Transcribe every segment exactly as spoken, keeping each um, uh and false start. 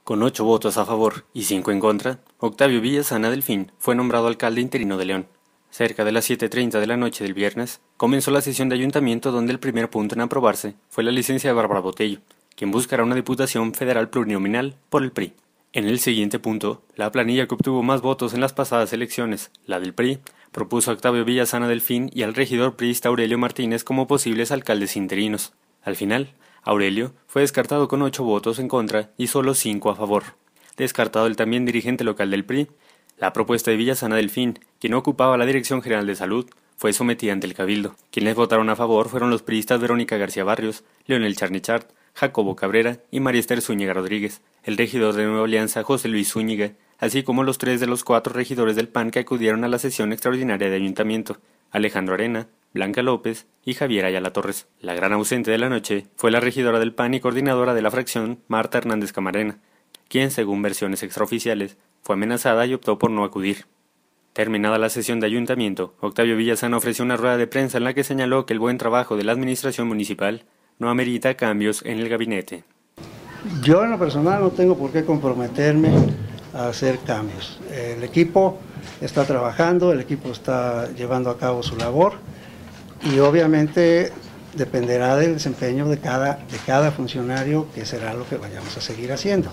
Con ocho votos a favor y cinco en contra, Octavio Villasana Delfín fue nombrado alcalde interino de León. Cerca de las siete treinta de la noche del viernes, comenzó la sesión de ayuntamiento donde el primer punto en aprobarse fue la licencia de Bárbara Botello, quien buscará una diputación federal plurinominal por el P R I. En el siguiente punto, la planilla que obtuvo más votos en las pasadas elecciones, la del P R I, propuso a Octavio Villasana Delfín y al regidor priista Aurelio Martínez como posibles alcaldes interinos. Al final, Aurelio fue descartado con ocho votos en contra y solo cinco a favor. Descartado el también dirigente local del P R I, la propuesta de Villasana Delfín, quien ocupaba la Dirección General de Salud, fue sometida ante el Cabildo. Quienes votaron a favor fueron los priistas Verónica García Barrios, Leonel Charnichart, Jacobo Cabrera y María Esther Zúñiga Rodríguez, el regidor de Nueva Alianza José Luis Zúñiga, así como los tres de los cuatro regidores del P A N que acudieron a la sesión extraordinaria de ayuntamiento, Alejandro Arena, Blanca López y Javier Ayala Torres. La gran ausente de la noche fue la regidora del P A N y coordinadora de la fracción, Marta Hernández Camarena, quien, según versiones extraoficiales, fue amenazada y optó por no acudir. Terminada la sesión de ayuntamiento, Octavio Villasana ofreció una rueda de prensa en la que señaló que el buen trabajo de la administración municipal no amerita cambios en el gabinete. Yo en lo personal no tengo por qué comprometerme a hacer cambios. El equipo está trabajando, el equipo está llevando a cabo su labor y obviamente dependerá del desempeño de cada, de cada funcionario, que será lo que vayamos a seguir haciendo.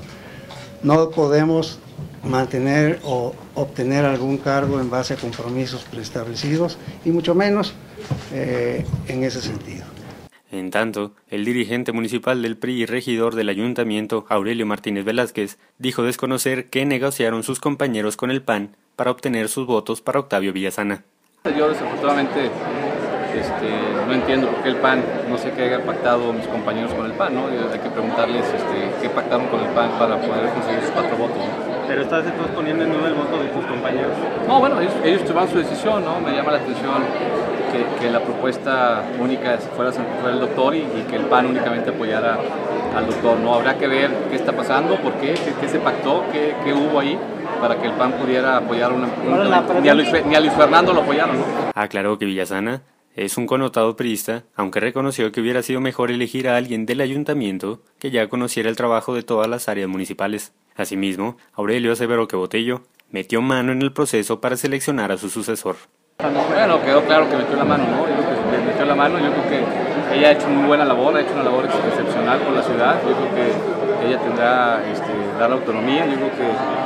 No podemos mantener o obtener algún cargo en base a compromisos preestablecidos y mucho menos eh, en ese sentido. En tanto, el dirigente municipal del P R I y regidor del ayuntamiento, Aurelio Martínez Velázquez, dijo desconocer qué negociaron sus compañeros con el P A N para obtener sus votos para Octavio Villasana. Yo desafortunadamente este, no entiendo por qué el P A N, no sé qué haya pactado mis compañeros con el P A N, ¿no? Hay que preguntarles este, qué pactaron con el P A N para poder conseguir sus cuatro votos, ¿no? Pero estás entonces poniendo en duda el voto de tus compañeros. No, bueno, ellos, ellos tomaron su decisión, ¿no? Me llama la atención que, que la propuesta única fuera, fuera el doctor y, y que el P A N únicamente apoyara al doctor, ¿no? Habrá que ver qué está pasando, por qué, qué, qué se pactó, qué, qué hubo ahí para que el P A N pudiera apoyar una... una ni, a Luis, ni a Luis Fernando lo apoyaron, ¿no? Aclaró que Villasana es un connotado priista, aunque reconoció que hubiera sido mejor elegir a alguien del ayuntamiento que ya conociera el trabajo de todas las áreas municipales. Asimismo, Aurelio aseveró que Botello metió mano en el proceso para seleccionar a su sucesor. Bueno, quedó claro que metió la mano, ¿no? Yo creo que metió la mano, yo creo que ella ha hecho muy buena labor, ha hecho una labor excepcional por la ciudad, yo creo que ella tendrá este, dar autonomía, yo creo que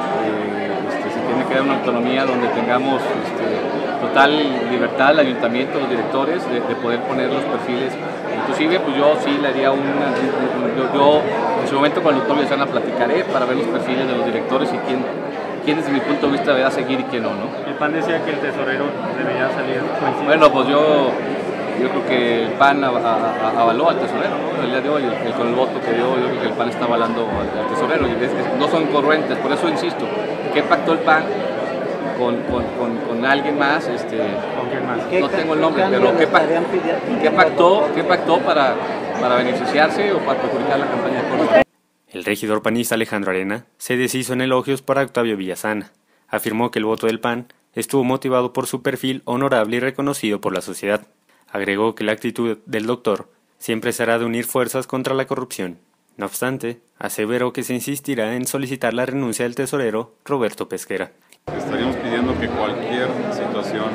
eh, este, se tiene que dar una autonomía donde tengamos este, total libertad al ayuntamiento, los directores, de, de poder poner los perfiles. Inclusive, pues yo sí le haría una, yo, yo en su momento con el doctor Villasana platicaré para ver los perfiles de los directores y quién, quién desde mi punto de vista deberá seguir y quién no, ¿no? El P A N decía que el tesorero debería salir. Bueno, pues yo, yo creo que el P A N a, a, a, avaló al tesorero, ¿no? El día de hoy, el, el, con el voto que dio, yo creo que el P A N está avalando al, al tesorero. Y es, es, no son congruentes, por eso insisto, ¿qué pactó el P A N con, con, con, con alguien más? Este, ¿Con quién más? No tengo el nombre, pero ¿qué, pa ¿qué pactó, qué pactó para, para beneficiarse o para perjudicar la campaña de Córdoba? El regidor panista Alejandro Arena se deshizo en elogios para Octavio Villasana. Afirmó que el voto del P A N estuvo motivado por su perfil honorable y reconocido por la sociedad. Agregó que la actitud del doctor siempre será de unir fuerzas contra la corrupción. No obstante, aseveró que se insistirá en solicitar la renuncia del tesorero Roberto Pesquera. Estaríamos pidiendo que cualquier situación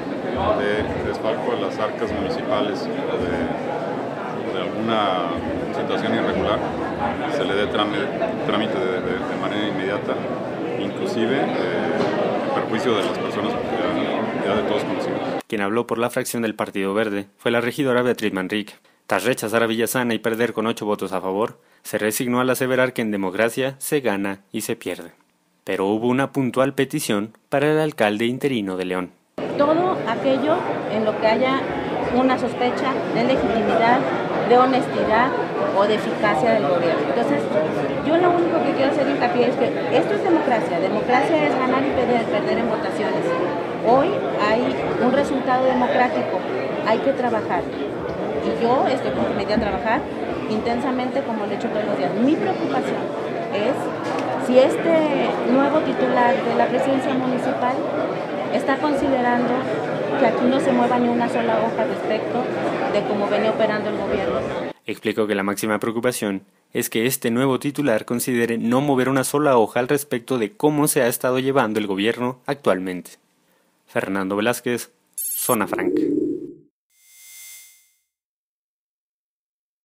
de desfalco de las arcas municipales o de, de alguna situación irregular se le dé trámite de, de, de manera inmediata, inclusive eh, en perjuicio de las personas ya, ya de todos conocidos. Quien habló por la fracción del Partido Verde fue la regidora Beatriz Manrique. Tras rechazar a Villasana y perder con ocho votos a favor, se resignó al aseverar que en democracia se gana y se pierde. Pero hubo una puntual petición para el alcalde interino de León. Todo aquello en lo que haya una sospecha de legitimidad, de honestidad o de eficacia del gobierno. Entonces, yo lo único que quiero hacer hincapié es que esto es democracia. Democracia es ganar y perder, perder en votaciones. Hoy hay un resultado democrático, hay que trabajar. Y yo estoy comprometida a trabajar intensamente como lo he hecho todos los días. Mi preocupación es si este nuevo titular de la presidencia municipal está considerando que aquí no se mueva ni una sola hoja respecto de cómo venía operando el gobierno. Explicó que la máxima preocupación es que este nuevo titular considere no mover una sola hoja al respecto de cómo se ha estado llevando el gobierno actualmente. Fernando Velázquez, Zona Franca.